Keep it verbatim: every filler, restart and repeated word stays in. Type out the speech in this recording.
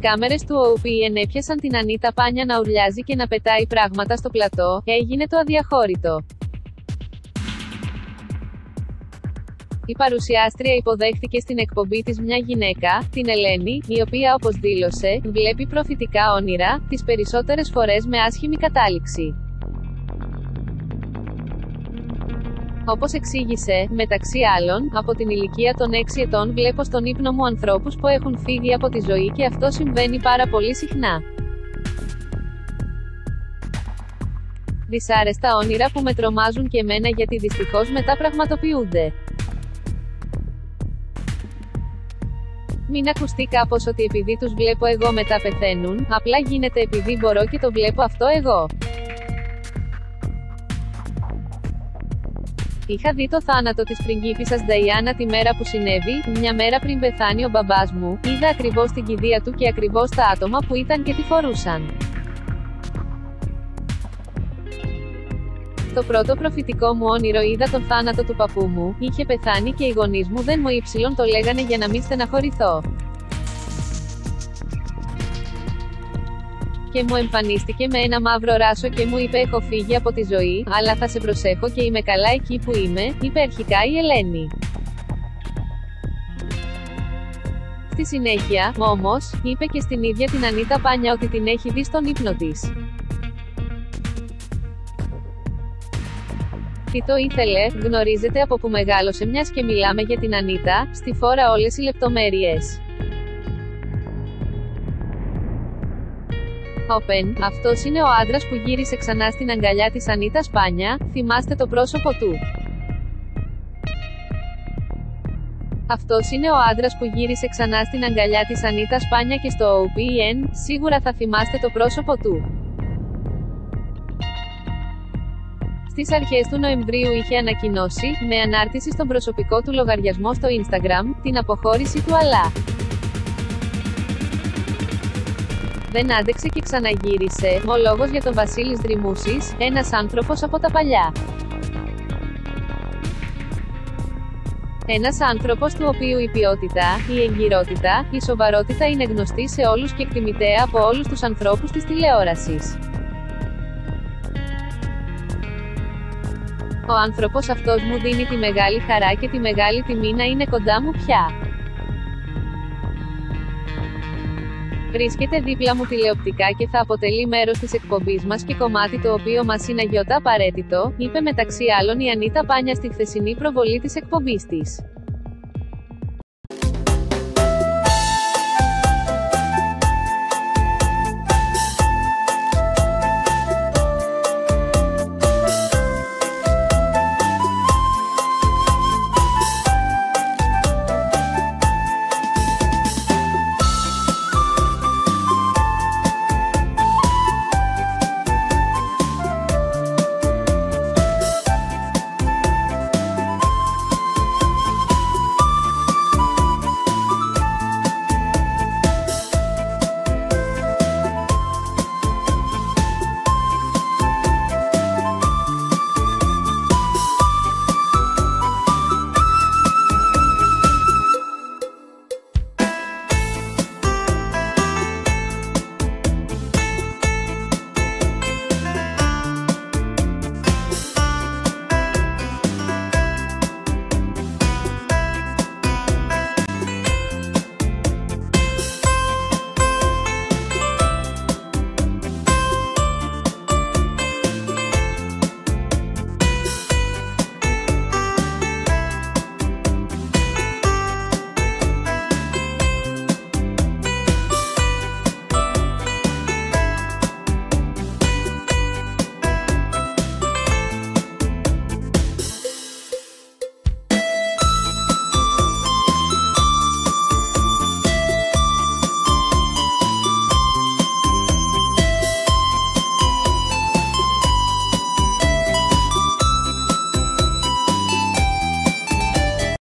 κάμερες του ο πι εν έπιασαν την Ανίτα Πάνια να ουρλιάζει και να πετάει πράγματα στο πλατό, έγινε το αδιαχώρητο. Η παρουσιάστρια υποδέχτηκε στην εκπομπή της μια γυναίκα, την Ελένη, η οποία όπως δήλωσε, βλέπει προφητικά όνειρα, τις περισσότερες φορές με άσχημη κατάληξη. Όπως εξήγησε, μεταξύ άλλων, από την ηλικία των έξι ετών βλέπω στον ύπνο μου ανθρώπους που έχουν φύγει από τη ζωή και αυτό συμβαίνει πάρα πολύ συχνά. Δυσάρεστα όνειρα που με τρομάζουν και εμένα γιατί δυστυχώς μετά πραγματοποιούνται. Μην ακουστεί κάπως ότι επειδή τους βλέπω εγώ μετά πεθαίνουν, απλά γίνεται επειδή μπορώ και το βλέπω αυτό εγώ. Είχα δει το θάνατο της πριγκίπισσας Νταϊάννα τη μέρα που συνέβη, μια μέρα πριν πεθάνει ο μπαμπάς μου, είδα ακριβώς την κηδεία του και ακριβώς τα άτομα που ήταν και τη φορούσαν. Το πρώτο προφητικό μου όνειρο είδα τον θάνατο του παππού μου, είχε πεθάνει και οι γονείς μου δεν μου ύψιλον το λέγανε για να μην στεναχωρηθώ. Και μου εμφανίστηκε με ένα μαύρο ράσο και μου είπε έχω φύγει από τη ζωή, αλλά θα σε προσέχω και είμαι καλά εκεί που είμαι, είπε αρχικά η Ελένη. Στη συνέχεια, όμως, είπε και στην ίδια την Ανίτα Πάνια ότι την έχει δει στον ύπνο της. Τι το ήθελε, γνωρίζετε από που μεγάλωσε μιας και μιλάμε για την Ανίτα, στη φόρα όλες οι λεπτομέρειες. Όπεν, αυτός είναι ο άντρας που γύρισε ξανά στην αγκαλιά της Ανίτας Πάνια, θυμάστε το πρόσωπο του. Αυτός είναι ο άντρας που γύρισε ξανά στην αγκαλιά της Ανίτας Πάνια και στο ο πι εν, σίγουρα θα θυμάστε το πρόσωπο του. Στις αρχές του Νοεμβρίου είχε ανακοινώσει, με ανάρτηση στον προσωπικό του λογαριασμό στο Instagram, την αποχώρηση του αλλά. Δεν άντεξε και ξαναγύρισε, ο λόγος για τον Βασίλης Δρυμούσης, ένας άνθρωπος από τα παλιά. Ένας άνθρωπος του οποίου η ποιότητα, η εγκυρότητα, η σοβαρότητα είναι γνωστή σε όλους και εκτιμητέα από όλους τους ανθρώπους της τηλεόρασης. Ο άνθρωπος αυτός μου δίνει τη μεγάλη χαρά και τη μεγάλη τιμή να είναι κοντά μου πια. Βρίσκεται δίπλα μου τηλεοπτικά και θα αποτελεί μέρος της εκπομπής μας και κομμάτι το οποίο μας είναι αγιώτα απαραίτητο, είπε μεταξύ άλλων η Ανίτα Πάνια στη χθεσινή προβολή της εκπομπής της.